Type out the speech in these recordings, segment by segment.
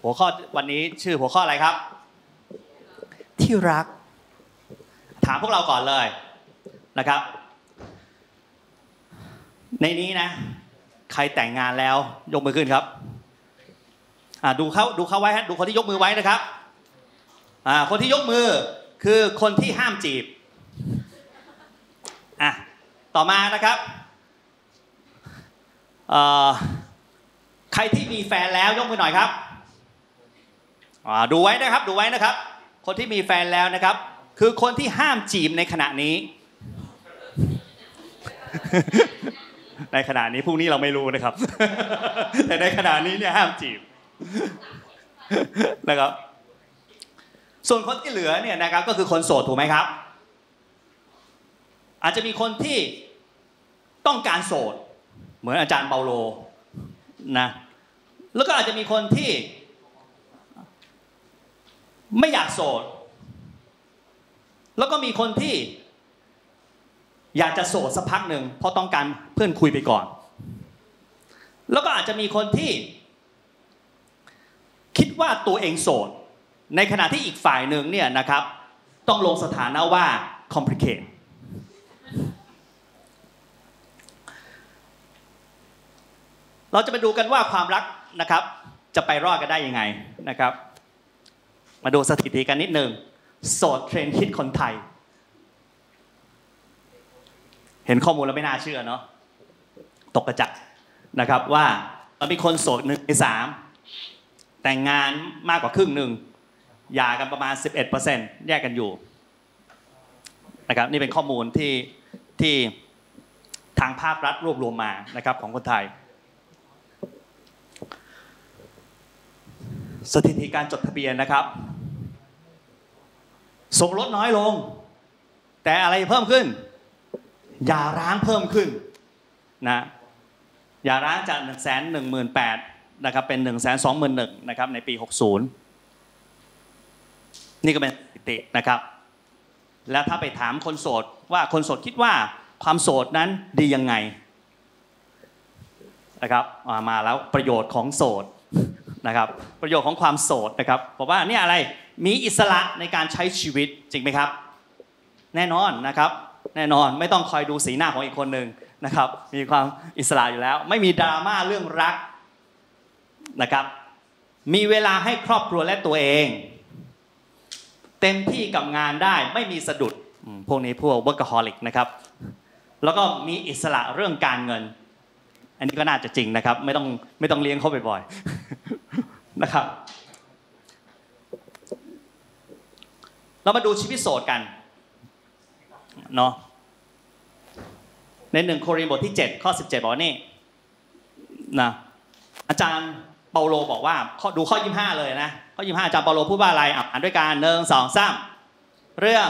หัวข้อวันนี้ชื่อหัวข้ออะไรครับที่รักถามพวกเราก่อนเลยนะครับในนี้นะใครแต่งงานแล้วยกมือขึ้นครับดูเขาไว้ฮะดูคนที่ยกมือไว้นะครับคนที่ยกมือคือคนที่ห้ามจีบต่อมานะครับใครที่มีแฟนแล้วยกมือหน่อยครับดูไว้นะครับดูไว้นะครับคนที่มีแฟนแล้วนะครับคือคนที่ห้ามจีบในขณะนี้ในขณะนี้พรุ่งนี้เราไม่รู้นะครับแต่ในขณะนี้เนี่ยห้ามจีบนะครับส่วนคนที่เหลือเนี่ยนะครับก็คือคนโสดถูกไหมครับอาจจะมีคนที่ต้องการโสดเหมือนอาจารย์เปาโลนะแล้วก็อาจจะมีคนที่ไม่อยากโสดแล้วก็มีคนที่อยากจะโสดสักพักหนึ่งเพราะต้องการเพื่อนคุยไปก่อนแล้วก็อาจจะมีคนที่คิดว่าตัวเองโสดในขณะที่อีกฝ่ายหนึ่งเนี่ยนะครับต้องลงสถานะว่า complicate เราจะไปดูกันว่าความรักนะครับจะไปรอดกันได้ยังไงนะครับมาดูสถิติกันนิดนึงโสดเทรนด์ฮิตคนไทยเห็นข้อมูลแล้วไม่น่าเชื่อเนาะตกกระจายนะครับว่ามีคนโสด1 ใน 3แต่งงานมากกว่าครึ่งหนึ่งหย่ากันประมาณ 11% แยกกันอยู่นะครับนี่เป็นข้อมูลที่ทางภาครัฐรวบรวมมานะครับของคนไทยสถิติการจดทะเบียนนะครับสมรสน้อยลงแต่อะไรเพิ่มขึ้นหย่าร้างเพิ่มขึ้นนะหย่าร้างจาก 118,000 นะครับเป็น 121,000 นะครับในปี 60นี่ก็เป็นสถิตินะครับแล้วถ้าไปถามคนโสดว่าคนโสดคิดว่าความโสดนั้นดียังไงนะครับมาแล้วประโยชน์ของโสดนะครับประโยชน์ของความโสดนะครับบอกว่าเนี่ยอะไรมีอิสระในการใช้ชีวิตจริงไหมครับแน่นอนนะครับแน่นอนไม่ต้องคอยดูสีหน้าของอีกคนหนึ่งนะครับมีความอิสระอยู่แล้วไม่มีดราม่าเรื่องรักนะครับมีเวลาให้ครอบครัวและตัวเองเต็มที่กับงานได้ไม่มีสะดุดพวกนี้พวก workaholic นะครับแล้วก็มีอิสระเรื่องการเงินอันนี้ก็น่าจะจริงนะครับไม่ต้องเลี้ยงเขาบ่อยๆนะครับเรามาดูชีวิตโสดกันเนาะใน1 โครินธ์บทที่7ข้อ17บอกนี่นะอาจารย์เปาโลบอกว่าดูข้อ25เลยนะข้อ25อาจารย์เปาโลพูดว่าอะไรอ่านด้วยกัน1 2 3เรื่อง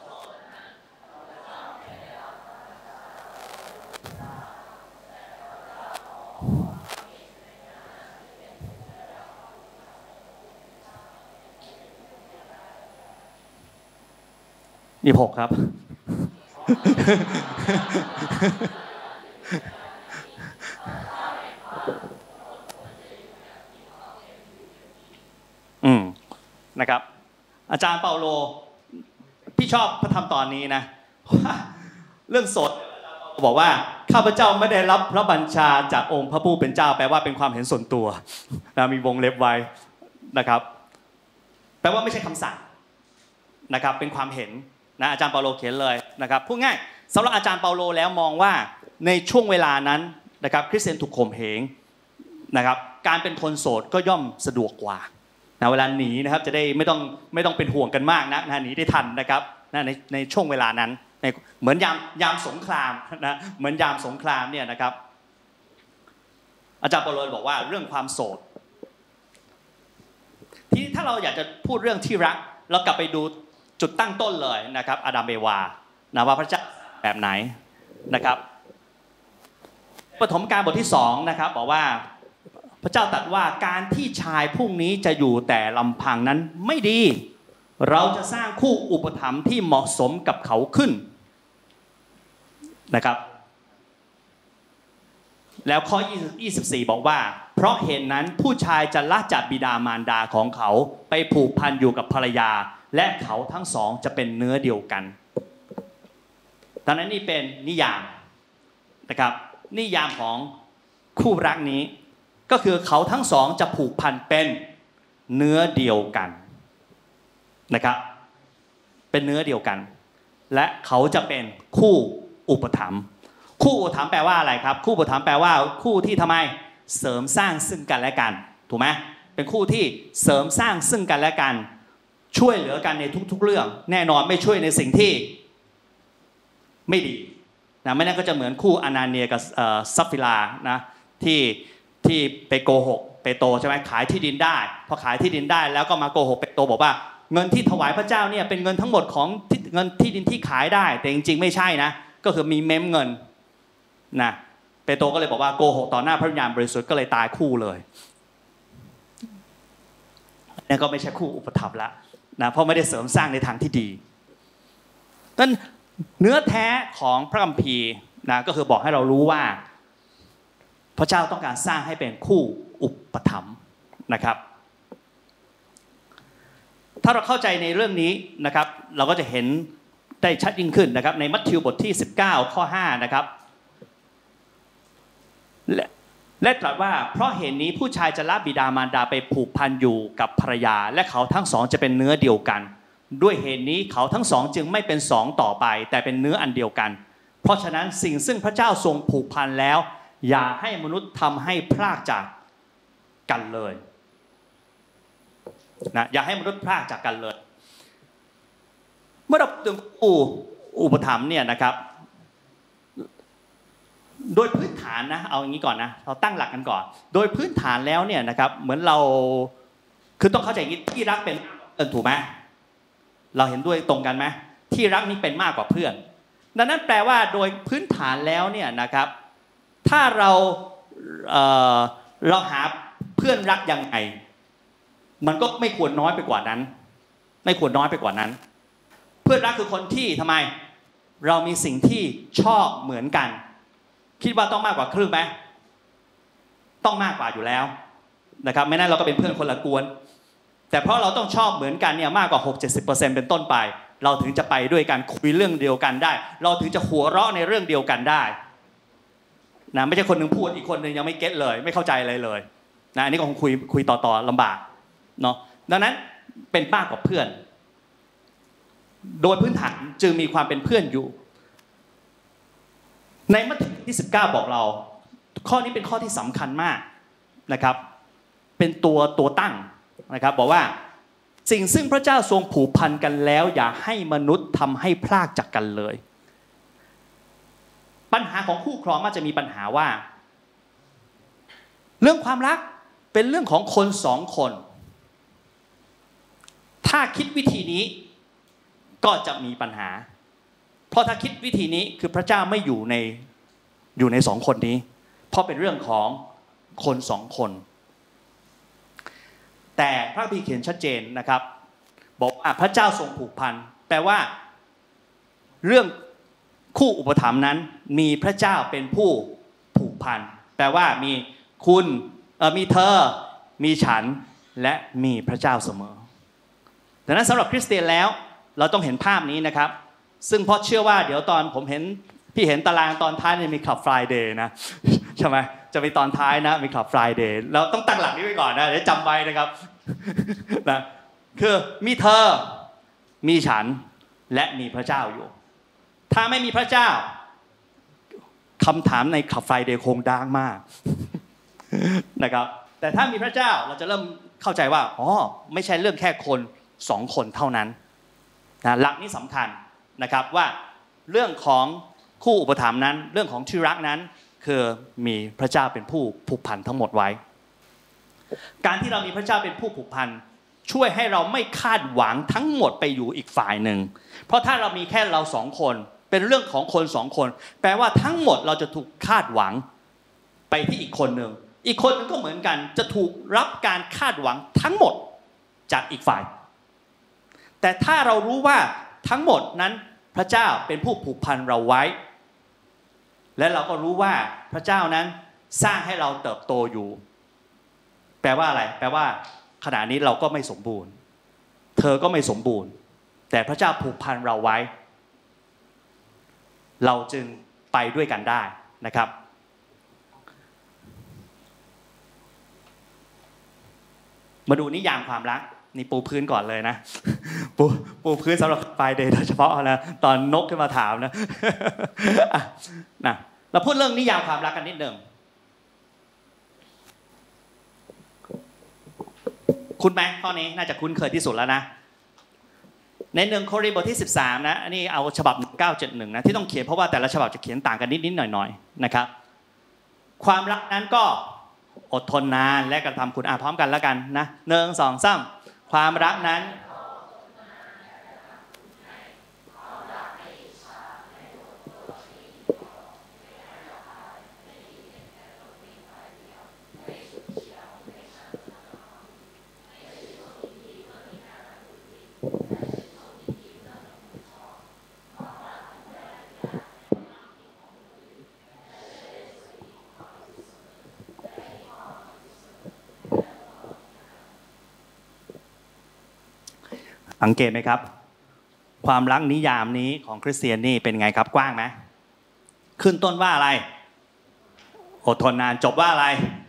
26ครับนะครับอาจารย์เปาโลพี่ชอบพระธรรมตอนนี้นะเรื่องโสดบอกว่าข้าพเจ้าไม่ได้รับพระบัญชาจากองค์พระผู้เป็นเจ้าแปลว่าเป็นความเห็นส่วนตัวนะมีวงเล็บไว้นะครับแปลว่าไม่ใช่คำสั่งนะครับเป็นความเห็นนะอาจารย์เปาโลเขียนเลยนะครับพูดง่ายสำหรับอาจารย์เปาโลแล้วมองว่าในช่วงเวลานั้นนะครับคริสเตียนถูกข่มเหงนะครับการเป็นคนโสดก็ย่อมสะดวกกว่านะเวลาหนีนะครับจะได้ไม่ต้องเป็นห่วงกันมากนะหนีได้ทันนะครับในช่วงเวลานั้นเหมือนยามสงครามนะเหมือนยามสงครามเนี่ยนะครับอาจารย์เปาโลบอกว่าเรื่องความโสดทีนี้ถ้าเราอยากจะพูดเรื่องที่รักเรากลับไปดูจุดตั้งต้นเลยนะครับอาดัมเอวานะว่าพระเจ้าแบบไหนนะครับปฐมกาลบทที่2นะครับบอกว่าพระเจ้าตรัสว่าการที่ชายผู้นี้จะอยู่แต่ลำพังนั้นไม่ดีเราจะสร้างคู่อุปถัมภ์ที่เหมาะสมกับเขาขึ้นนะครับแล้วข้อ24บอกว่าเพราะเหตุนั้นผู้ชายจะละจากบิดามารดาของเขาไปผูกพันอยู่กับภรรยาและเขาทั้งสองจะเป็นเนื้อเดียวกันดังนั้นนี่เป็นนิยามนะครับนิยามของคู่รักนี้ก็คือเขาทั้งสองจะผูกพันเป็นเนื้อเดียวกันนะครับเป็นเนื้อเดียวกันและเขาจะเป็นคู่อุปถัมภ์คู่อุปถัมภ์แปลว่าอะไรครับคู่อุปถัมภ์แปลว่าคู่ที่ทำไมเสริมสร้างซึ่งกันและกันถูกไหมเป็นคู่ที่เสริมสร้างซึ่งกันและกันช่วยเหลือกันในทุกๆเรื่องแน่นอนไม่ช่วยในสิ่งที่ไม่ดีนะไม่นั้นก็จะเหมือนคู่อนาเนียกับซัฟฟิลานะที่ไปโกหกเปโตรใช่ไหมขายที่ดินได้พอขายที่ดินได้แล้วก็มาโกหกเปโตรบอกว่าเงินที่ถวายพระเจ้าเนี่ยเป็นเงินทั้งหมดของเงินที่ดินที่ขายได้แต่จริงๆไม่ใช่นะก็คือมีเม้มเงินนะเปโตรก็เลยบอกว่าโกหกต่อหน้าพระวิญญาณบริสุทธิ์ก็เลยตายคู่เลยนี่ก็ไม่ใช่คู่อุปถัมภ์ละนะเพราะไม่ได้เสริมสร้างในทางที่ดีนั่นเนื้อแท้ของพระคัมภีร์นะก็คือบอกให้เรารู้ว่าพระเจ้าต้องการสร้างให้เป็นคู่อุปถัมภ์นะครับถ้าเราเข้าใจในเรื่องนี้นะครับเราก็จะเห็นได้ชัดยิ่งขึ้นนะครับในมัทธิวบทที่19ข้อ5นะครับและตรัสว่าเพราะเหตุนี้ผู้ชายจะละบิดามารดาไปผูกพันอยู่กับภรรยาและเขาทั้งสองจะเป็นเนื้อเดียวกันด้วยเหตุนี้เขาทั้งสองจึงไม่เป็นสองต่อไปแต่เป็นเนื้ออันเดียวกันเพราะฉะนั้นสิ่งซึ่งพระเจ้าทรงผูกพันแล้วอย่าให้มนุษย์ทำให้พรากจากกันเลยนะอย่าให้มนุษย์พรากจากกันเลยเมื่อเราพูดถึงคู่อุปถัมภ์เนี่ยนะครับโดยพื้นฐานนะเอาอย่างนี้ก่อนนะเราตั้งหลักกันก่อนโดยพื้นฐานแล้วเนี่ยนะครับเหมือนเราคือต้องเข้าใจอย่างนี้ที่รักเป็นถูกไหมเราเห็นด้วยตรงกันไหมที่รักนี่เป็นมากกว่าเพื่อนดังนั้นแปลว่าโดยพื้นฐานแล้วเนี่ยนะครับถ้าเราหาเพื่อนรักยังไงมันก็ไม่ควรน้อยไปกว่านั้นไม่ควรน้อยไปกว่านั้นเพื่อนรักคือคนที่ทำไมเรามีสิ่งที่ชอบเหมือนกันคิดว่าต้องมากกว่าครึ่งไหมต้องมากกว่าอยู่แล้วนะครับไม่นั้นเราก็เป็นเพื่อนคนละกวนแต่เพราะเราต้องชอบเหมือนกันเนี่ยมากกว่า 60-70% เป็นต้นไปเราถึงจะไปด้วยกันคุยเรื่องเดียวกันได้เราถึงจะหัวเราะในเรื่องเดียวกันได้นะไม่ใช่คนหนึ่งพูดอีกคนหนึ่งยังไม่เก็ตเลยไม่เข้าใจอะไรเลยนะอันนี้ก็คงคุยต่อลำบากเนาะดังนั้นเป็นมากกว่าเพื่อนโดยพื้นฐานจึงมีความเป็นเพื่อนอยู่ในมัทธิวที่19บอกเราข้อนี้เป็นข้อที่สำคัญมากนะครับเป็นตัวตั้งนะครับบอกว่าสิ่งซึ่งพระเจ้าทรงผูกพันกันแล้วอย่าให้มนุษย์ทำให้พรากจากกันเลยปัญหาของคู่ครองมักจะมีปัญหาว่าเรื่องความรักเป็นเรื่องของคนสองคนถ้าคิดวิธีนี้ก็จะมีปัญหาเพราะถ้าคิดวิธีนี้คือพระเจ้าไม่อยู่ในสองคนนี้เพราะเป็นเรื่องของคนสองคนแต่พระคัมภีร์เขียนชัดเจนนะครับบอกว่าพระเจ้าทรงผูกพันแปลว่าเรื่องคู่อุปถัมภ์นั้นมีพระเจ้าเป็นผู้ผูกพันแปลว่ามีคุณมีเธอมีฉันและมีพระเจ้าเสมอดังนั้นสำหรับคริสเตียนแล้วเราต้องเห็นภาพนี้นะครับซึ่งเพราะเชื่อว่าเดี๋ยวตอนผมพี่เห็นตารางตอนท้ายมีคลับ Friday นะใช่ไหมจะมีตอนท้ายนะมีคลับ Friday เราต้องตั้งหลักนี้ไว้ก่อนนะเดี๋ยวจำไว้นะครับนะคือมีเธอมีฉันและมีพระเจ้าอยู่ถ้าไม่มีพระเจ้าคำถามในคลับ Friday คงดังมากนะครับแต่ถ้ามีพระเจ้าเราจะเริ่มเข้าใจว่าอ๋อไม่ใช่เรื่องแค่คนสองคนเท่านั้นนะหลักนี้สำคัญนะครับว่าเรื่องของคู่อุปถัมภ์นั้นเรื่องของที่รักนั้นคือมีพระเจ้าเป็นผู้ผูกพันทั้งหมดไว้การที่เรามีพระเจ้าเป็นผู้ผูกพันช่วยให้เราไม่คาดหวังทั้งหมดไปอยู่อีกฝ่ายหนึ่งเพราะถ้าเรามีแค่เราสองคนเป็นเรื่องของคนสองคนแปลว่าทั้งหมดเราจะถูกคาดหวังไปที่อีกคนหนึ่งอีกคนนึงก็เหมือนกันจะถูกรับการคาดหวังทั้งหมดจากอีกฝ่ายแต่ถ้าเรารู้ว่าทั้งหมดนั้นพระเจ้าเป็นผู้ผูกพันเราไว้และเราก็รู้ว่าพระเจ้านั้นสร้างให้เราเติบโตอยู่แปลว่าอะไรแปลว่าขณะนี้เราก็ไม่สมบูรณ์เธอก็ไม่สมบูรณ์แต่พระเจ้าผูกพันเราไว้เราจึงไปด้วยกันได้นะครับมาดูนิยามความรักนี่ปูพื้นก่อนเลยนะปูพื้นสำหรับไฟเดย์โดยเฉพาะนะตอนนกขึ้นมาถามนะนะเราพูดเรื่องนิยามความรักกันนิดหนึ่งคุ้นไหมข้อนี้น่าจะคุ้นเคยที่สุดแล้วนะใน1 โครินธ์บทที่13นะอันนี้เอาฉบับ1971นะที่ต้องเขียนเพราะว่าแต่ละฉบับจะเขียนต่างกันนิดๆหน่อยๆนะครับความรักนั้นก็อดทนนานและกระทำคุณพร้อมกันแล้วกันนะ1 2 3ความรักนั้นสังเกตไหมครับความรักนิยามนี้ของคริสเตียนนี่เป็นไงครับกว้างไหมขึ้นต้นว่าอะไรอดทนนานจบว่าอะไร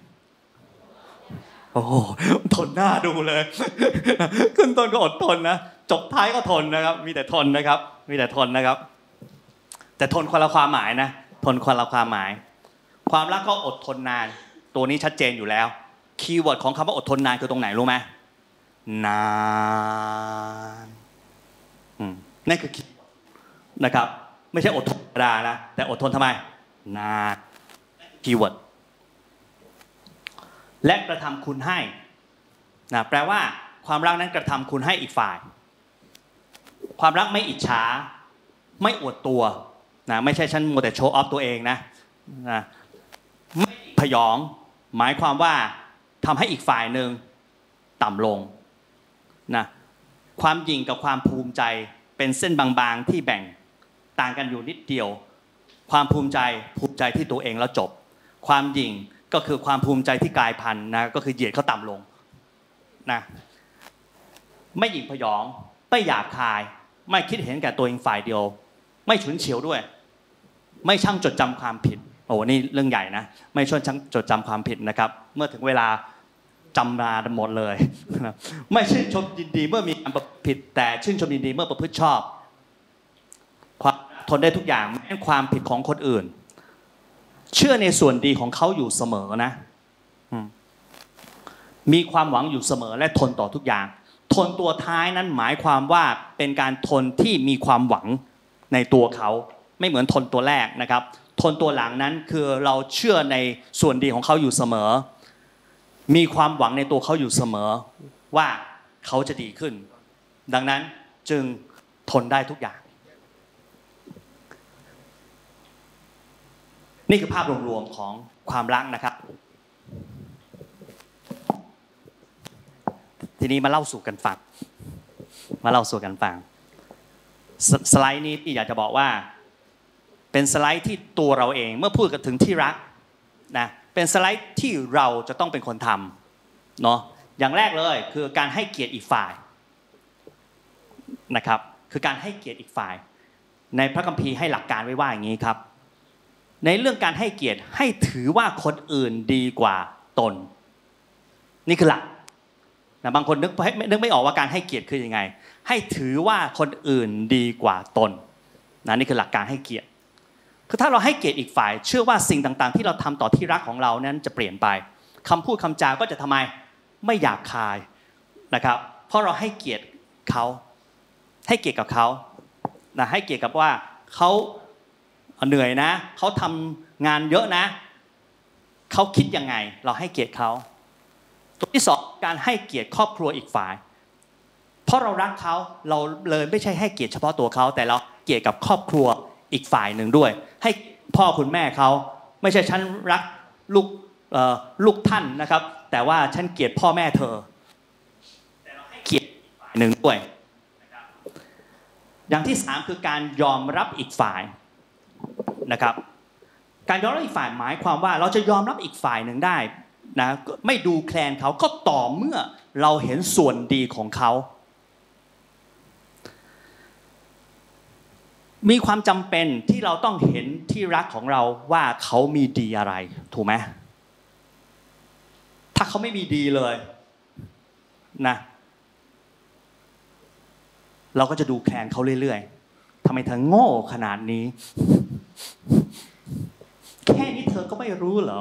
โอ้โหทนหน้าดูเลยขึ้นต้นก็อดทนนะจบท้ายก็ทนนะครับมีแต่ทนนะครับมีแต่ทนนะครับแต่ทนคนละความหมายนะทนคนละความหมายความรักก็อดทนนานตัวนี้ชัดเจนอยู่แล้วคีย์เวิร์ดของคำว่าอดทนนานคือตรงไหนรู้ไหมนานนั่นคือนะครับไม่ใช่อดทนธรรมดานะแต่อดทนทำไมนานคีย์เวิร์ดและกระทำคุณให้นะแปลว่าความรักนั้นกระทำคุณให้อีกฝ่ายความรักไม่อิจฉาไม่อวดตัวนะไม่ใช่ฉันมัวแต่โชว์ออฟตัวเองนะไม่พยองหมายความว่าทำให้อีกฝ่ายหนึ่งต่ำลงนะความหยิ่งกับความภูมิใจเป็นเส้นบางๆที่แบ่งต่างกันอยู่นิดเดียวความภูมิใจที่ตัวเองแล้วจบความหยิ่งก็คือความภูมิใจที่กลายพันธุ์นะก็คือเหยียดเขาต่ำลงนะไม่หยิ่งพยองไม่หยาบคายไม่คิดเห็นแก่ตัวเองฝ่ายเดียวไม่ฉุนเฉียวด้วยไม่ช่างจดจำความผิดโอ้นี่เรื่องใหญ่นะไม่ช่างจดจำความผิดนะครับเมื่อถึงเวลาจำมาหมดเลยไม่ชื่นชมยินดีเมื่อมีการผิดแต่ชื่นชมยินดีเมื่อประพฤติชอบความทนได้ทุกอย่างแม้ความผิดของคนอื่นเชื่อในส่วนดีของเขาอยู่เสมอนะมีความหวังอยู่เสมอและทนต่อทุกอย่างทนตัวท้ายนั้นหมายความว่าเป็นการทนที่มีความหวังในตัวเขาไม่เหมือนทนตัวแรกนะครับทนตัวหลังนั้นคือเราเชื่อในส่วนดีของเขาอยู่เสมอมีความหวังในตัวเขาอยู่เสมอว่าเขาจะดีขึ้นดังนั้นจึงทนได้ทุกอย่างนี่คือภาพรวมๆของความรักนะครับทีนี้มาเล่าสู่กันฟังสไลด์นี้พี่อยากจะบอกว่าเป็นสไลด์ที่ตัวเราเองเมื่อพูดกันถึงที่รักนะเป็นสไลด์ที่เราจะต้องเป็นคนทำเนาะอย่างแรกเลยคือการให้เกียรติอีกฝ่ายนะครับคือการให้เกียรติอีกฝ่ายในพระคัมภีร์ให้หลักการไว้ว่าอย่างนี้ครับในเรื่องการให้เกียรติให้ถือว่าคนอื่นดีกว่าตนนี่คือหลักนะบางคนนึกไม่ออกว่าการให้เกียรติคือยังไงให้ถือว่าคนอื่นดีกว่าตนนะนี่คือหลักการให้เกียรติคือถ้าเราให้เกียรติอีกฝ่ายเชื่อว่าสิ่งต่างๆที่เราทำต่อที่รักของเรานั้นจะเปลี่ยนไปคำพูดคำจาก็จะทำไมไม่หยาบคายนะครับเพราะเราให้เกียรติเขาให้เกียรติกับเขานะให้เกียรติกับว่าเขาเหนื่อยนะเขาทำงานเยอะนะเขาคิดยังไงเราให้เกียรติเขาตัวที่สองการให้เกียรติครอบครัวอีกฝ่ายเพราะเรารักเขาเราเลยไม่ใช่ให้เกียรติเฉพาะตัวเขาแต่เราเกียรติกับครอบครัวอีกฝ่ายหนึ่งด้วยให้พ่อคุณแม่เขาไม่ใช่ฉันรักลูกท่านนะครับแต่ว่าฉันเกลียดพ่อแม่เธอแต่เราให้เกียรติอีกฝ่ายหนึ่งด้วยนะครับอย่างที่สามคือการยอมรับอีกฝ่ายนะครับการยอมรับอีกฝ่ายหมายความว่าเราจะยอมรับอีกฝ่ายหนึ่งได้นะไม่ดูแคลนเขาก็ต่อเมื่อเราเห็นส่วนดีของเขามีความจำเป็นที่เราต้องเห็นที่รักของเราว่าเขามีดีอะไรถูกไหมถ้าเขาไม่มีดีเลยนะเราก็จะดูแคลนเขาเรื่อยๆทำไมเธอโง่ขนาดนี้แค่นี้เธอก็ไม่รู้เหรอ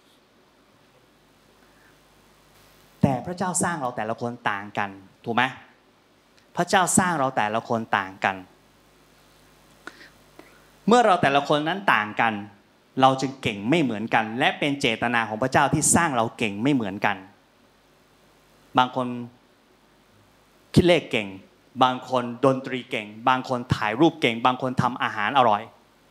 แต่พระเจ้าสร้างเราแต่ละคนต่างกันถูกไหมพระเจ้าสร้างเราแต่ละคนต่างกันเมื่อเราแต่ละคนนั้นต่างกันเราจึงเก่งไม่เหมือนกันและเป็นเจตนาของพระเจ้าที่สร้างเราเก่งไม่เหมือนกันบางคนคิดเลขเก่งบางคนดนตรีเก่งบางคนถ่ายรูปเก่งบางคนทำอาหารอร่อย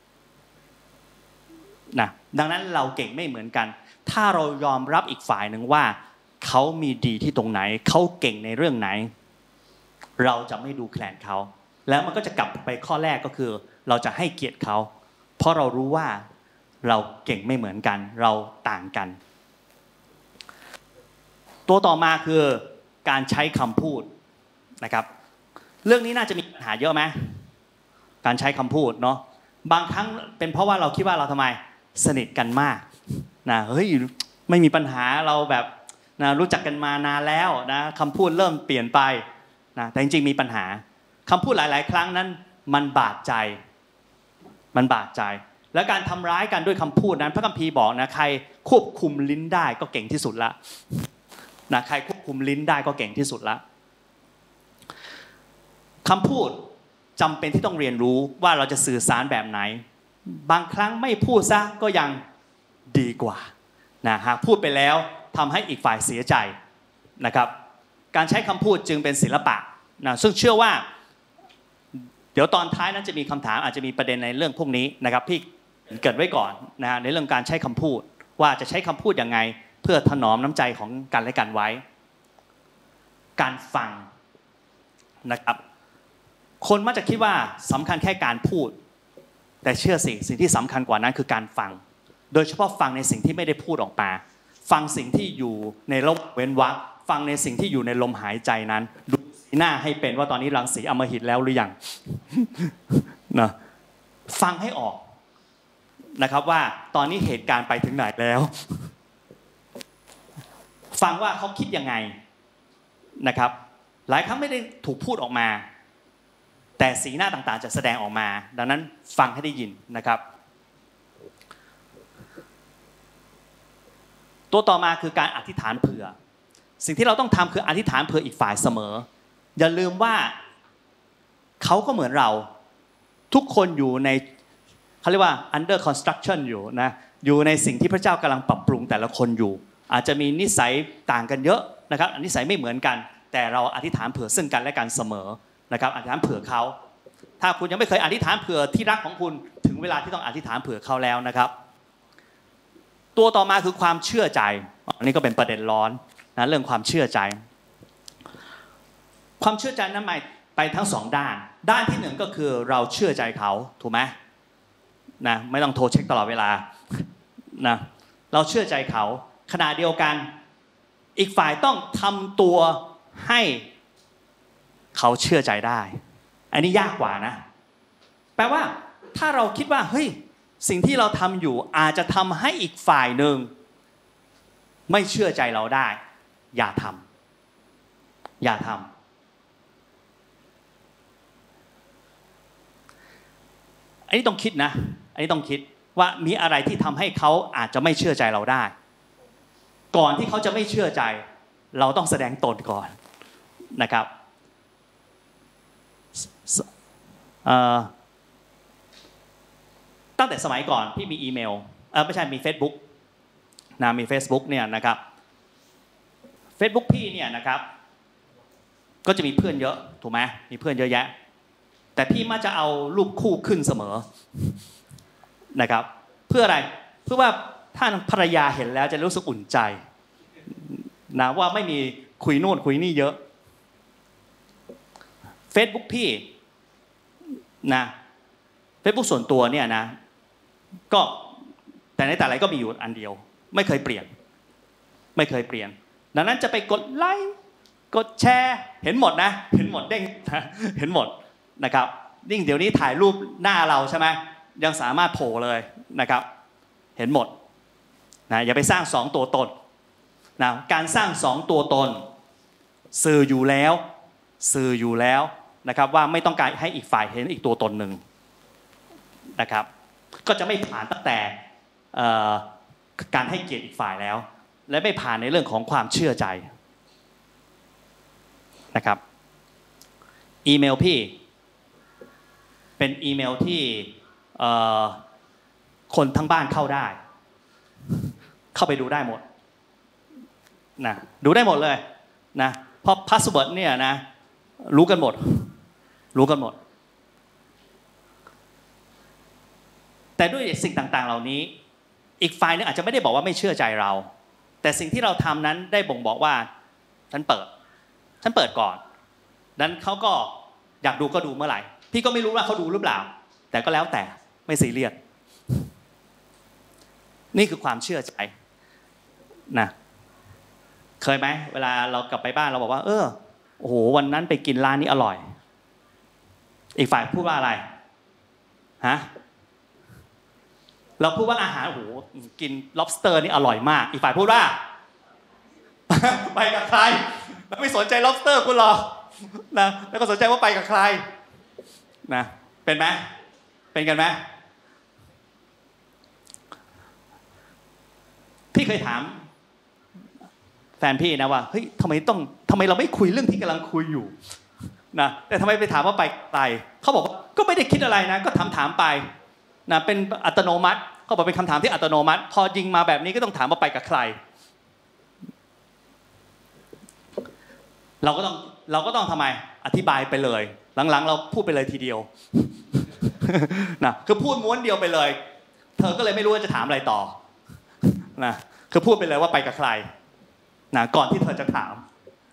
นะดังนั้นเราเก่งไม่เหมือนกันถ้าเรายอมรับอีกฝ่ายหนึ่งว่าเขามีดีที่ตรงไหนเขาเก่งในเรื่องไหนเราจะไม่ดูแคลนเขาแล้วมันก็จะกลับไปข้อแรกก็คือเราจะให้เกียรติเขาเพราะเรารู้ว่าเราเก่งไม่เหมือนกันเราต่างกันตัวต่อมาคือการใช้คำพูดนะครับเรื่องนี้น่าจะมีปัญหาเยอะไหมการใช้คำพูดเนาะบางครั้งเป็นเพราะว่าเราคิดว่าเราทำไมสนิทกันมากนะเฮ้ยไม่มีปัญหาเราแบบนะรู้จักกันมานานแล้วนะคำพูดเริ่มเปลี่ยนไปนะแต่จริงๆมีปัญหาคำพูดหลายๆครั้งนั้นมันบาดใจและการทำร้ายกันด้วยคำพูดนั้นพระคัมภีร์บอกนะใครควบคุมลิ้นได้ก็เก่งที่สุดละนะใครควบคุมลิ้นได้ก็เก่งที่สุดละคำพูดจำเป็นที่ต้องเรียนรู้ว่าเราจะสื่อสารแบบไหนบางครั้งไม่พูดซะก็ยังดีกว่านะหากพูดไปแล้วทำให้อีกฝ่ายเสียใจนะครับการใช้คำพูดจึงเป็นศิลปะนะซึ่งเชื่อว่าเดี๋ยวตอนท้ายนั้นจะมีคำถามอาจจะมีประเด็นในเรื่องพวกนี้นะครับพี่เกริ่นไว้ก่อนนะในเรื่องการใช้คำพูดว่าจะใช้คำพูดยังไงเพื่อถนอมน้ำใจของกันและกันไว้การฟังนะครับคนมักจะคิดว่าสำคัญแค่การพูดแต่เชื่อสิ่งที่สำคัญกว่านั้นคือการฟังโดยเฉพาะฟังในสิ่งที่ไม่ได้พูดออกมาฟังสิ่งที่อยู่ในระหว่างเว้นวรรคฟังในสิ่งที่อยู่ในลมหายใจนั้นดูสีหน้าให้เป็นว่าตอนนี้รังสีอำมหิตแล้วหรือยังนะฟังให้ออกนะครับว่าตอนนี้เหตุการณ์ไปถึงไหนแล้วฟังว่าเขาคิดยังไงนะครับหลายครั้งไม่ได้ถูกพูดออกมาแต่สีหน้าต่างๆจะแสดงออกมาดังนั้นฟังให้ได้ยินนะครับตัวต่อมาคือการอธิษฐานเผื่อสิ่งที่เราต้องทำคืออธิษฐานเผื่ออีกฝ่ายเสมออย่าลืมว่าเขาก็เหมือนเราทุกคนอยู่ในเขาเรียกว่า under construction อยู่นะอยู่ในสิ่งที่พระเจ้ากำลังปรับปรุงแต่ละคนอยู่อาจจะมีนิสัยต่างกันเยอะนะครับนิสัยไม่เหมือนกันแต่เราอธิษฐานเผื่อซึ่งกันและกันเสมอนะครับอธิษฐานเผื่อเขาถ้าคุณยังไม่เคยอธิษฐานเผื่อที่รักของคุณถึงเวลาที่ต้องอธิษฐานเผื่อเขาแล้วนะครับตัวต่อมาคือความเชื่อใจอันนี้ก็เป็นประเด็นร้อนนะเรื่องความเชื่อใจความเชื่อใจนั้นไปทั้งสองด้านที่หนึ่งก็คือเราเชื่อใจเขาถูกไหมนะไม่ต้องโทรเช็คตลอดเวลานะเราเชื่อใจเขาขณะเดียวกันอีกฝ่ายต้องทำตัวให้เขาเชื่อใจได้อันนี้ยากกว่านะแปลว่าถ้าเราคิดว่าเฮ้ยสิ่งที่เราทำอยู่อาจจะทำให้อีกฝ่ายหนึ่งไม่เชื่อใจเราได้อย่าทำอันนี้ต้องคิดนะอันนี้ต้องคิดว่ามีอะไรที่ทำให้เขาอาจจะไม่เชื่อใจเราได้ก่อนที่เขาจะไม่เชื่อใจเราต้องแสดงตนก่อนนะครับตั้งแต่สมัยก่อนพี่มีอีเมลไม่ใช่มี Facebook นะมี Facebook เนี่ยนะครับ Facebook พี่เนี่ยนะครับก็จะมีเพื่อนเยอะถูกไหมมีเพื่อนเยอะแยะแต่พี่มักจะเอารูปคู่ขึ้นเสมอนะครับเพื่ออะไรเพื่อว่าท่านภรรยาเห็นแล้วจะรู้สึกอุ่นใจนะว่าไม่มีคุยโน่นคุยนี่เยอะ Facebook พี่นะ Facebook ส่วนตัวเนี่ยนะก็แต่ในแต่ไรก็มีอยู่อันเดียวไม่เคยเปลี่ยนไม่เคยเปลี่ยนดังนั้นจะไปกดไลค์กดแชร์เห็นหมดนะเห็นหมดเด้งเห็นหมดนะครับยิ่งเดี๋ยวนี้ถ่ายรูปหน้าเราใช่ไหมยังสามารถโผล่เลยนะครับเห็นหมดนะอย่าไปสร้าง2ตัวตนนะการสร้าง2ตัวตนสื่ออยู่แล้วนะครับว่าไม่ต้องการให้อีกฝ่ายเห็นอีกตัวตนหนึ่งนะครับก็จะไม่ผ่านตั้งแต่การให้เกียรติอีกฝ่ายแล้วและไม่ผ่านในเรื่องของความเชื่อใจนะครับอีเมลพี่เป็นอีเมลที่คนทั้งบ้านเข้าได้เข้าไปดูได้หมดนะดูได้หมดเลยนะเพราะพาสเวิร์ดเนี่ยนะรู้กันหมดแต่ด้วยสิ่งต่างๆเหล่านี้อีกฝ่ายนึงอาจจะไม่ได้บอกว่าไม่เชื่อใจเราแต่สิ่งที่เราทำนั้นได้บ่งบอกว่าฉันเปิดก่อนนั้นเขาก็อยากดูก็ดูเมื่อไหร่พี่ก็ไม่รู้ว่าเขาดูหรือเปล่าแต่ก็แล้วแต่ไม่ซีเรียสนี่คือความเชื่อใจนะเคยไหมเวลาเรากลับไปบ้านเราบอกว่าโอ้โหวันนั้นไปกินร้านนี้อร่อยอีกฝ่ายพูดว่าอะไรฮะเราพูดว่าอาหารโอ้โหกิน lobster นี่อร่อยมากอีกฝ่ายพูดว่า ไปกับใครไม่สนใจ lobster คุณหรอกนะแล้วก็สนใจว่าไปกับใครนะเป็นไหมเป็นกันไหมพี่เคยถามแฟนพี่นะว่าเฮ้ยทำไมเราไม่คุยเรื่องที่กำลังคุยอยู่นะแต่ทำไมไปถามว่าไปไกลเขาบอกว่าก็ไม่ได้คิดอะไรนะก็ถามไปนะเป็นอัตโนมัติเขาบอกเป็นคำถามที่อัตโนมัติพอยิงมาแบบนี้ก็ต้องถามว่าไปกับใครเราก็ต้องทำไมอธิบายไปเลยหลังๆเราพูดไปเลยทีเดียวนะคือพูดม้วนเดียวไปเลยเธอก็เลยไม่รู้ว่าจะถามอะไรต่อนะคือพูดไปเลยว่าไปกับใครนะก่อนที่เธอจะถาม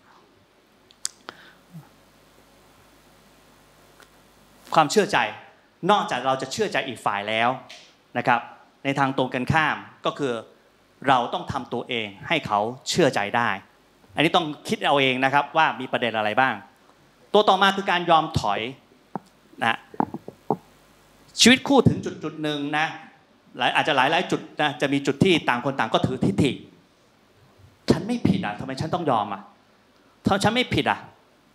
ความเชื่อใจนอกจากเราจะเชื่อใจอีกฝ่ายแล้วนะครับในทางตรงกันข้ามก็คือเราต้องทำตัวเองให้เขาเชื่อใจได้อันนี้ต้องคิดเอาเองนะครับว่ามีประเด็นอะไรบ้างตัวต่อมาคือการยอมถอยนะชีวิตคู่ถึงจุดหนึ่งนะอาจจะหลายจุดนะจะมีจุดที่ต่างคนต่างก็ถือทิฐิฉันไม่ผิดอ่ะทำไมฉันต้องยอมอ่ะถ้าฉันไม่ผิดอ่ะ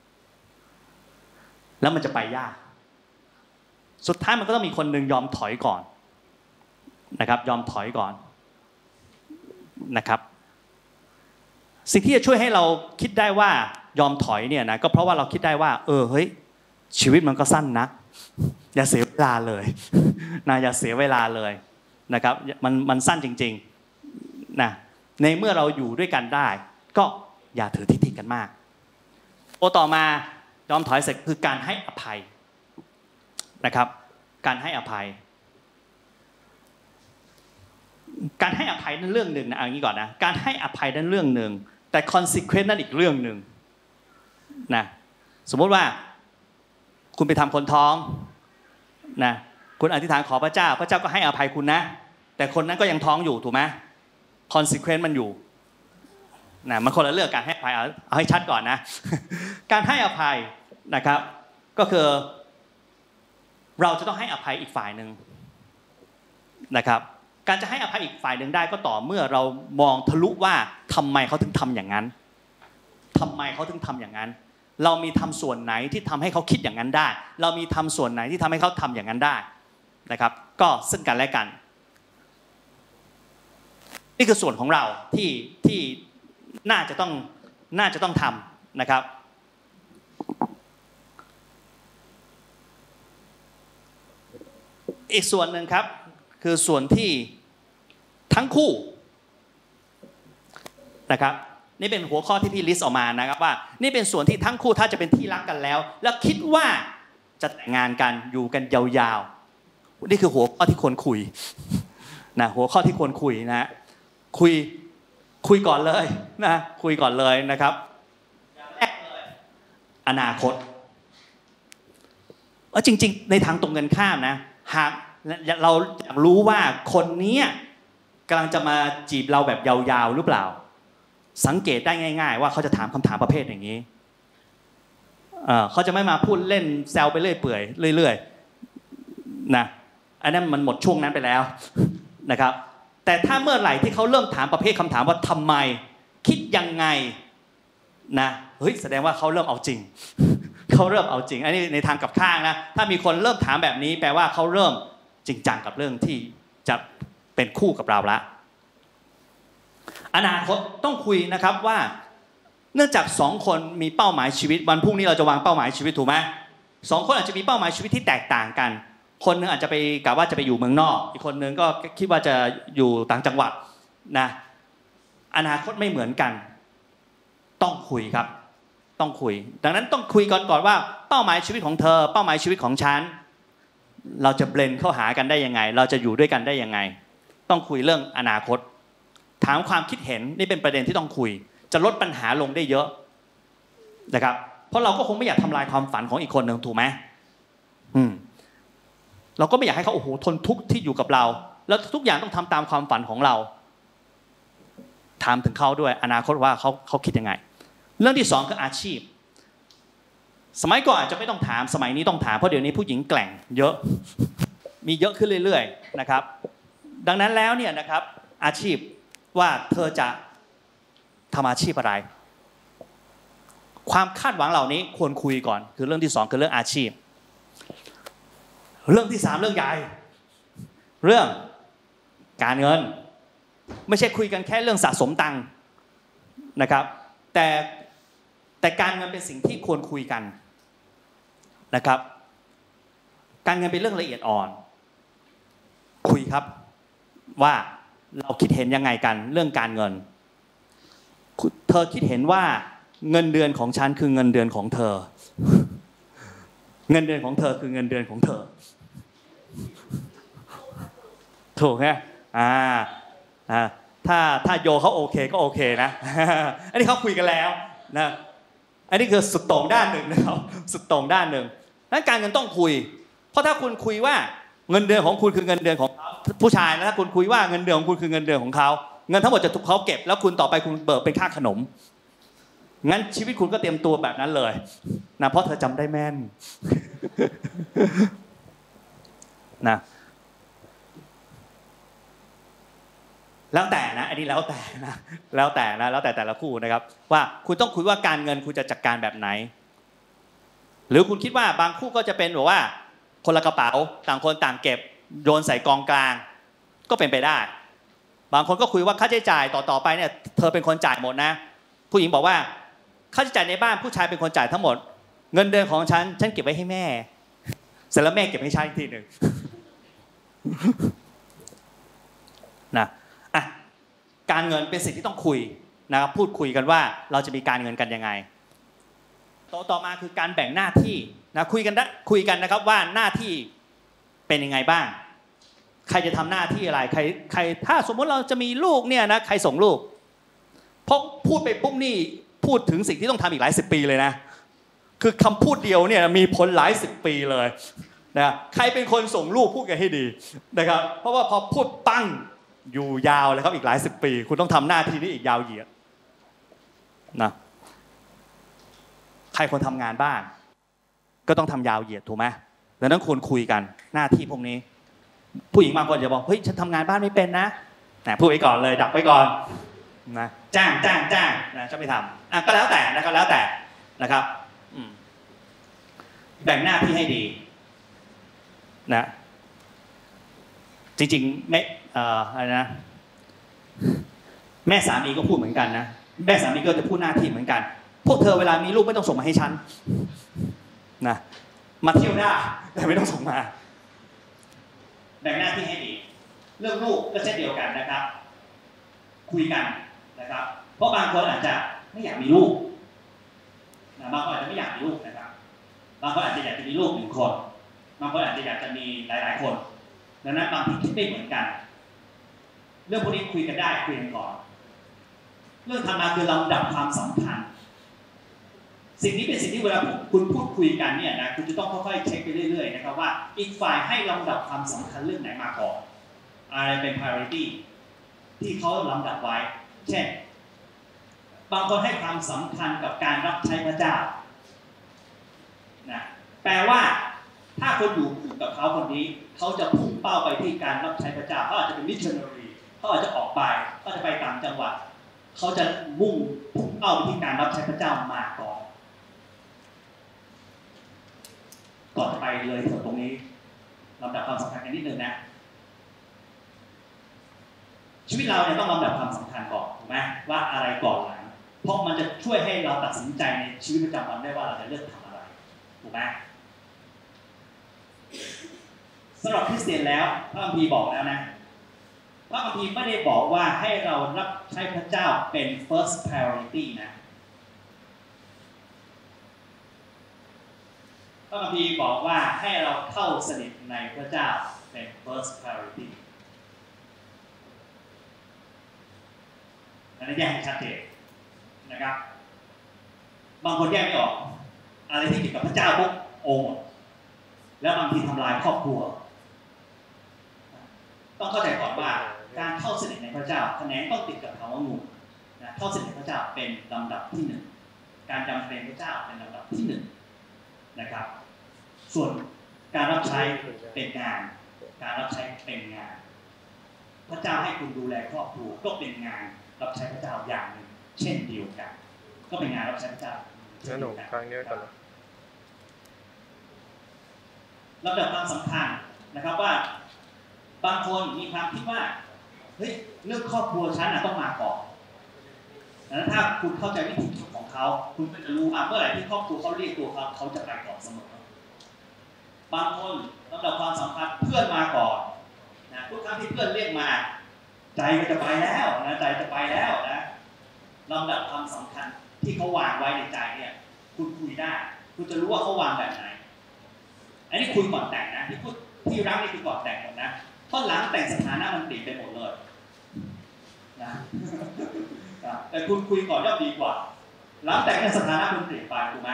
แล้วมันจะไปยากสุดท้ายมันก็ต้องมีคนหนึ่งยอมถอยก่อนนะครับยอมถอยก่อนนะครับสิ่งที่จะช่วยให้เราคิดได้ว่ายอมถอยเนี่ยนะก็เพราะว่าเราคิดได้ว่าเฮ้ยชีวิตมันก็สั้นนะอย่าเสียเวลาเลยนะอย่าเสียเวลาเลยนะครับมันสั้นจริงๆนะในเมื่อเราอยู่ด้วยกันได้ก็อย่าถือทิฐิกันมากต่อมายอมถอยเสร็จคือการให้อภัยนะครับการให้อภัยนั้นเรื่องหนึ่งนะเอางี้ก่อนนะการให้อภัยนั้นเรื่องหนึ่งแต่ consequence นั้นอีกเรื่องหนึ่งนะสมมติว่าคุณไปทำคนท้องนะคุณอธิษฐานขอพระเจ้าก็ให้อภัยคุณนะแต่คนนั้นก็ยังท้องอยู่ถูกไหม consequence มันอยู่นะมันคนละเรื่องการให้อภัยเอาให้ชัดก่อนนะ การให้อภัยนะครับก็คือเราจะต้องให้อภัยอีกฝ่ายหนึ่งนะครับการจะให้อภัยอีกฝ่ายหนึ่งได้ก็ต่อเมื่อเรามองทะลุว่าทำไมเขาถึงทำอย่างนั้นเรามีทำส่วนไหนที่ทำให้เขาคิดอย่างนั้นได้เรามีทำส่วนไหนที่ทำให้เขาทำอย่างนั้นได้นะครับก็ซึ่งกันและกันนี่คือส่วนของเราที่น่าจะต้องทำนะครับอีกส่วนหนึ่งครับคือส่วนที่ทั้งคู่นะครับนี่เป็นหัวข้อที่พี่ลิสต์ออกมานะครับว่านี่เป็นส่วนที่ทั้งคู่ถ้าจะเป็นที่รักกันแล้วคิดว่าจะแต่งงานกันอยู่กันยาวๆนี่คือหัวข้อที่ควรคุยนะหัวข้อที่ควรคุยนะคุยก่อนเลยนะคุยก่อนเลยนะครับแรกเลยอนาคตจริงๆในทางตรงกันข้ามนะหากเราอยากรู้ว่าคนนี้กำลังจะมาจีบเราแบบยาวๆหรือเปล่าสังเกตได้ง่ายๆว่าเขาจะถามคำถามประเภทอย่างนี้เขาจะไม่มาพูดเล่นแซวไปเรื่อยเปื่อยเรื่อยๆนะอันนั้นมันหมดช่วงนั้นไปแล้วนะครับแต่ถ้าเมื่อไหร่ที่เขาเริ่มถามประเภทคำถามว่าทำไมคิดยังไงนะเฮ้ยแสดงว่าเขาเริ่มเอาจริงเขาเริ่มเอาจริงอันนี้ในทางกลับข้างนะถ้ามีคนเริ่มถามแบบนี้แปลว่าเขาเริ่มจริงจังกับเรื่องที่จะเป็นคู่กับเราละอนาคตต้องคุยนะครับว่าเนื่องจาก2คนมีเป้าหมายชีวิตวันพรุ่งนี้เราจะวางเป้าหมายชีวิตถูกไหม2คนอาจจะมีเป้าหมายชีวิตที่แตกต่างกันคนนึงอาจจะไปกะว่าจะไปอยู่เมืองนอกอีกคนนึงก็คิดว่าจะอยู่ต่างจังหวัดนะอนาคตไม่เหมือนกันต้องคุยครับต้องคุยดังนั้นต้องคุยก่อนว่าเป้าหมายชีวิตของเธอเป้าหมายชีวิตของฉันเราจะเบลนด์เข้าหากันได้ยังไงเราจะอยู่ด้วยกันได้ยังไงต้องคุยเรื่องอนาคตถามความคิดเห็นนี่เป็นประเด็นที่ต้องคุยจะลดปัญหาลงได้เยอะนะครับเพราะเราก็คงไม่อยากทำลายความฝันของอีกคนหนึ่งถูกไหมเราก็ไม่อยากให้เขาโอ้โหทนทุกข์ที่อยู่กับเราแล้วทุกอย่างต้องทำตามความฝันของเราถามถึงเขาด้วยอนาคตว่าเขาคิดยังไงเรื่องที่2คืออาชีพสมัยก่อนอาจจะไม่ต้องถามสมัยนี้ต้องถามเพราะเดี๋ยวนี้ผู้หญิงแกร่งเยอะมีเยอะขึ้นเรื่อยๆนะครับดังนั้นแล้วเนี่ยนะครับอาชีพว่าเธอจะทำอาชีพอะไรความคาดหวังเหล่านี้ควรคุยก่อนคือเรื่องที่2คือเรื่องอาชีพเรื่องที่3เรื่องใหญ่เรื่องการเงินไม่ใช่คุยกันแค่เรื่องสะสมตังค์นะครับแต่การเงินเป็นสิ่งที่ควรคุยกันนะครับการเงินเป็นเรื่องละเอียดอ่อนคุยครับว่าเราคิดเห็นยังไงกันเรื่องการเงินเธอคิดเห็นว่าเงินเดือนของฉันคือเงินเดือนของเธอเงินเดือนของเธอคือเงินเดือนของเธอถูกไหมถ้าโยเขาโอเคก็โอเคนะอันนี้เขาคุยกันแล้วนะอันนี้คือสุดโต่งด้านหนึ่งนะครับสุดโต่งด้านหนึ่งนั้นการเงินต้องคุยเพราะถ้าคุณคุยว่าเงินเดือนของคุณคือเงินเดือนของผู้ชายนะถ้าคุณคุยว่าเงินเดือนของคุณคือเงินเดือนของเขาเงินทั้งหมดจะถูกเขาเก็บแล้วคุณต่อไปคุณเบิกเป็นค่าขนมงั้นชีวิตคุณก็เตรียมตัวแบบนั้นเลยนะเพราะเธอจำได้แม่นนะแล้วแต่นะอันนี้แล้วแต่นะแล้วแต่แต่ละคู่นะครับว่าคุณต้องคุยว่าการเงินคุณจะจัดการแบบไหนหรือคุณคิดว่าบางคู่ก็จะเป็นแบบว่าคนละกระเป๋าต่างคนต่างเก็บโยนใส่กองกลางก็เป็นไปได้บางคนก็คุยว่าค่าใช้จ่ายต่อไปเนี่ยเธอเป็นคนจ่ายหมดนะผู้หญิงบอกว่าค่าใช้จ่ายในบ้านผู้ชายเป็นคนจ่ายทั้งหมดเงินเดือนของฉันเก็บไว้ให้แม่เสร็จแล้วแม่เก็บให้ฉันอีกทีหนึ่งนะการเงินเป็นสิ่งที่ต้องคุยนะครับพูดคุยกันว่าเราจะมีการเงินกันยังไงต่อมาคือการแบ่งหน้าที่นะคุยกันนะครับว่าหน้าที่เป็นยังไงบ้างใครจะทำหน้าที่อะไรใครถ้าสมมติเราจะมีลูกเนี่ยนะใครส่งลูกเพราะพูดไปปุ๊บนี่พูดถึงสิ่งที่ต้องทำอีกหลาย10 ปีเลยนะคือคำพูดเดียวเนี่ยมีผลหลาย10 ปีเลยนะใครเป็นคนส่งลูกพูดกันให้ดีนะครับเพราะว่าพอพูดปั้งอยู่ยาวเลยครับอีกหลาย10 ปีคุณต้องทำหน้าที่นี้อีกยาวเหยียดนะใครคนทำงานบ้านก็ต้องทำยาวเหยียดถูกไหมดังนั้นควรคุยกันหน้าที่พวกนี้ผู้หญิงบางคนจะบอกเฮ้ยฉันทำงานบ้านไม่เป็นนะพูดไว้ก่อนเลยดักไว้ก่อนนะจ้างนะจะไม่ทำก็แล้วแต่นะครับแล้วแต่นะครับแบ่งหน้าที่ให้ดีนะจริงๆไม่อะไรนะแม่สามีก็พูดเหมือนกันนะแม่สามีก็จะพูดหน้าที่เหมือนกันพวกเธอเวลามีลูกไม่ต้องส่งมาให้ฉันนะมาเที่ยวได้แต่ไม่ต้องส่งมาแบ่งหน้าที่ให้ดีเรื่องลูกก็เช่นเดียวกันนะครับคุยกันนะครับเพราะบางคนอาจจะไม่อยากมีลูกนะบางคนอาจจะไม่อยากมีลูกนะครับบางคนอาจจะอยากจะมีลูก1 คนบางคนอาจจะอยากจะมีหลายๆคนดังนั้นบางทีคิดไม่เหมือนกันเรื่องพวกนี้คุยกันได้คุยกันก่อนเรื่องธรรมะคือลำดับความสำคัญสิ่งนี้เป็นสิ่งที่เวลาคุณพูดคุยกันเนี่ยนะคุณจะต้องค่อยๆเช็คไปเรื่อยๆนะครับว่าอีกฝ่ายให้ลำดับความสำคัญเรื่องไหนมาก่อนอะไรเป็น priority ที่เขาลำดับไว้เช่นบางคนให้ความสำคัญกับการรับใช้พระเจ้านะแปลว่าถ้าคนอยู่กับเขาคนนี้เขาจะพุ่งเป้าไปที่การรับใช้พระเจ้าเขาอาจจะเป็นมิชชันนารีเขาอาจจะออกไปเขาจะไปต่างจังหวัดเขาจะมุ่งพุ่งเป้าไปที่การรับใช้พระเจ้ามาก่อนจะไปเลยส่วนตรงนี้ลำดับความสำคัญกันนิดนึงนะชีวิตเราเนี่ยต้องลำดับความสำคัญก่อนถูกไหมว่าอะไรก่อนหลังเพราะมันจะช่วยให้เราตัดสินใจในชีวิตประจำวันได้ว่าเราจะเลือกทำอะไรถูกไหมสำหรับคริสเตียนแล้วพระคัมภีร์บอกแล้วนะพระคัมภีร์ไม่ได้บอกว่าให้เรารับใช้พระเจ้าเป็น first priority นะพระคัมภีร์บอกว่าให้เราเข้าสนิทในพระเจ้าเป็น first priority อันนี้แยกให้ชัดเจนนะครับบางคนแยกไม่ออกอะไรที่เกี่ยวกับพระเจ้าปุ๊บโอ้แล้วบางทีทำลายครอบครัวต้องเข้าใจก่อนว่าการเข้าสนิทในพระเจ้าคะแนนต้องติดกับคำว่างูนะเข้าสนิทในพระเจ้าเป็นลำดับที่หนึ่งการจำเป็นพระเจ้าเป็นลำดับที่หนึ่งนะครับส่วนการรับใช้เป็นงานการรับใช้เป็นงานพระเจ้าให้คุณดูแลครอบครัวก็เป็นงานรับใช้พระเจ้าอย่างหนึ่งเช่นเดียวกันก็เป็นงานรับใช้พระเจ้างั้นหนูฟังเยอะก่อนนะลำดับความสำคัญนะครับว่าบางคนมีความคิดว่าเฮ้ยเรื่องครอบครัวฉันต้องมาก่อนแล้วถ้าคุณเข้าใจวิธีคิดของเขาคุณก็จะรู้เมื่อไหร่ที่ครอบครัวเขาเรียกตัวเขาจะไปก่อนเสมอบางคนลำดับความสำคัญเพื่อนมาก่อนนะทุกครั้งที่เพื่อนเรียกมาใจก็จะไปแล้วนะใจจะไปแล้วนะลำดับความสำคัญที่เขาวางไว้ในใจเนี่ยคุณคุยได้คุณจะรู้ว่าเขาวางแบบไหนอันนี้คุยก่อนแต่งนะที่พูดที่รักนี่คือก่อนแต่งหมดนะเพราะหลังแต่งสถานะมันเปลี่ยนไปหมดเลยนะแต่คุณคุยก่อนย่อมดีกว่าหลังแต่งสถานะมันเปลี่ยนไปถูกไหม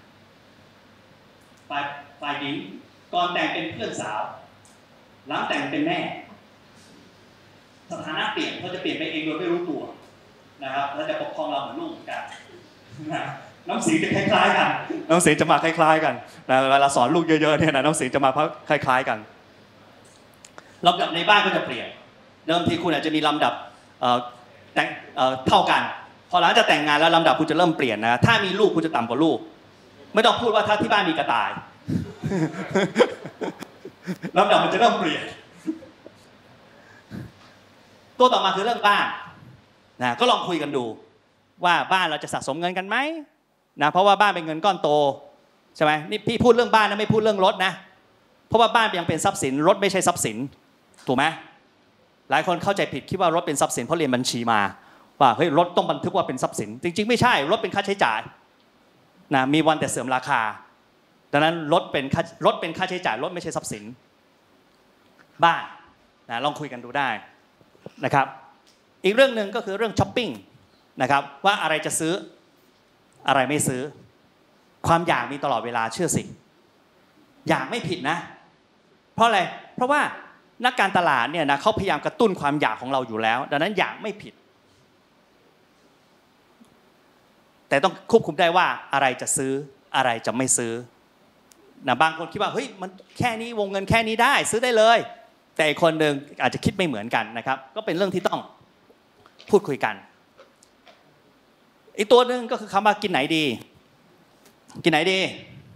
ฝ่ายหญิงก่อนแต่งเป็นเพื่อนสาวหลังแต่งเป็นแม่สถานะเปลี่ยนเขาจะเปลี่ยนไปเองโดยไม่รู้ตัวนะครับแล้วจะปกครองเราเหมือนลูกกันนะน้ำเสียงจะคล้ายๆกันน้ำเสียงจะมาคล้ายๆกันนะเวลาสอนลูกเยอะๆเนี่ยนะน้ำเสียงจะมาคล้ายๆกันลำดับในบ้านก็จะเปลี่ยนเดิมทีคุณอาจจะมีลำดับเท่ากันพอหลังจากแต่งงานแล้วลำดับคุณจะเริ่มเปลี่ยนนะถ้ามีลูกคุณจะต่ำกว่าลูกไม่ต้องพูดว่าถ้าที่บ้านมีกระต่ายลำดับมันจะเริ่มเปลี่ยนตัวต่อมาคือเรื่องบ้านนะก็ลองคุยกันดูว่าบ้านเราจะสะสมเงินกันไหมนะเพราะว่าบ้านเป็นเงินก้อนโตใช่ไหมนี่พี่พูดเรื่องบ้านนะไม่พูดเรื่องรถนะเพราะว่าบ้านยังเป็นทรัพย์สินรถไม่ใช่ทรัพย์สินถูกไหมหลายคนเข้าใจผิดคิดว่ารถเป็นทรัพย์สินเพราะเรียนบัญชีมาว่าเฮ้ยรถต้องบันทึกว่าเป็นทรัพย์สินจริงๆไม่ใช่รถเป็นค่าใช้จ่ายนะมีวันแต่เสื่อมราคาดังนั้นรถเป็นค่าใช้จ่ายรถไม่ใช่ทรัพย์สินบ้านนะลองคุยกันดูได้นะครับอีกเรื่องหนึ่งก็คือเรื่องช้อปปิ้งนะครับว่าอะไรจะซื้ออะไรไม่ซื้อความอยากมีตลอดเวลาเชื่อสิอยากไม่ผิดนะเพราะอะไรเพราะว่านักการตลาดเนี่ยนะเขาพยายามกระตุ้นความอยากของเราอยู่แล้วดังนั้นอยากไม่ผิดแต่ต้องควบคุมได้ว่าอะไรจะซื้ออะไรจะไม่ซื้อนะบางคนคิดว่าเฮ้ยมันแค่นี้วงเงินแค่นี้ได้ซื้อได้เลยแต่อีกคนหนึ่งอาจจะคิดไม่เหมือนกันนะครับก็เป็นเรื่องที่ต้องพูดคุยกันอีกตัวหนึ่งก็คือคำว่ากินไหนดีกินไหนดี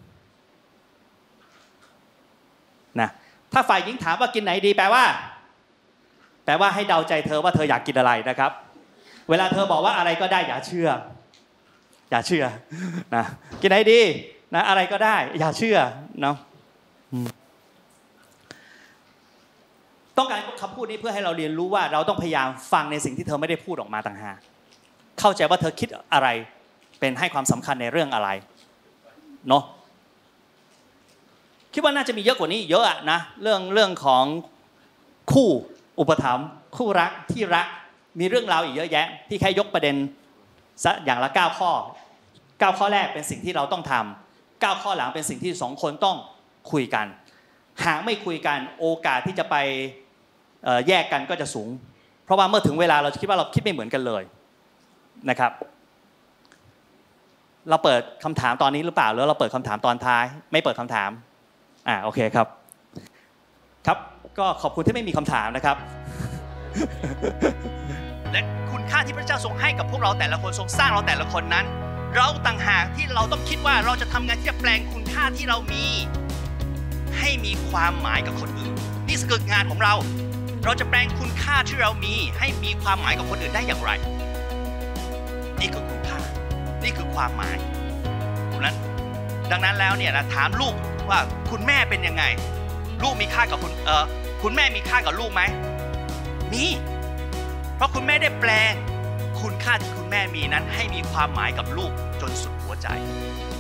นะถ้าฝ่ายหญิงถามว่ากินไหนดีแปลว่าให้เดาใจเธอว่าเธออยากกินอะไรนะครับเวลาเธอบอกว่าอะไรก็ได้อย่าเชื่อนะกินไหนดีนะอะไรก็ได้อย่าเชื่อเนาะต้องการคำพูดนี้เพื่อให้เราเรียนรู้ว่าเราต้องพยายามฟังในสิ่งที่เธอไม่ได้พูดออกมาต่างหากเข้าใจว่าเธอคิดอะไรเป็นให้ความสำคัญในเรื่องอะไรเนาะคิดว่าน่าจะมีเยอะกว่านี้เยอะนะเรื่องของคู่อุปถัมภ์คู่รักที่รักมีเรื่องราวอีกเยอะแยะที่แค่ยกประเด็นอย่างละ9ข้อ9ข้อแรกเป็นสิ่งที่เราต้องทำ9ข้อหลังเป็นสิ่งที่2คนต้องคุยกันหากไม่คุยกันโอกาสที่จะไปแยกกันก็จะสูงราะว่าเมื่อถึงเวลาเราคิดว่าเราคิดไม่เหมือนกันเลยนะครับเราเปิดคำถามตอนนี้หรือเปล่าหรือเราเปิดคำถามตอนท้ายไม่เปิดคำถามโอเคครับครับก็ขอบคุณที่ไม่มีคำถามนะครับ และคุณค่าที่พระเจ้าทรงให้กับพวกเราแต่ละคนทรงสร้างเราแต่ละคนนั้นเราต่างหากที่เราต้องคิดว่าเราจะทำงานที่จะแปลงคุณค่าที่เรามีให้มีความหมายกับคนอื่นนี่คืองานของเราจะแปลงคุณค่าที่เรามีให้มีความหมายกับคนอื่นได้อย่างไรนี่คือคุณค่านี่คือความหมายดังนั้นแล้วเนี่ยนะถามลูกว่าคุณแม่เป็นยังไงลูกมีค่ากับคุณแม่มีค่ากับลูกไหมมีเพราะคุณแม่ได้แปลงคุณค่าที่คุณแม่มีนั้นให้มีความหมายกับลูกจนสุดหัวใจ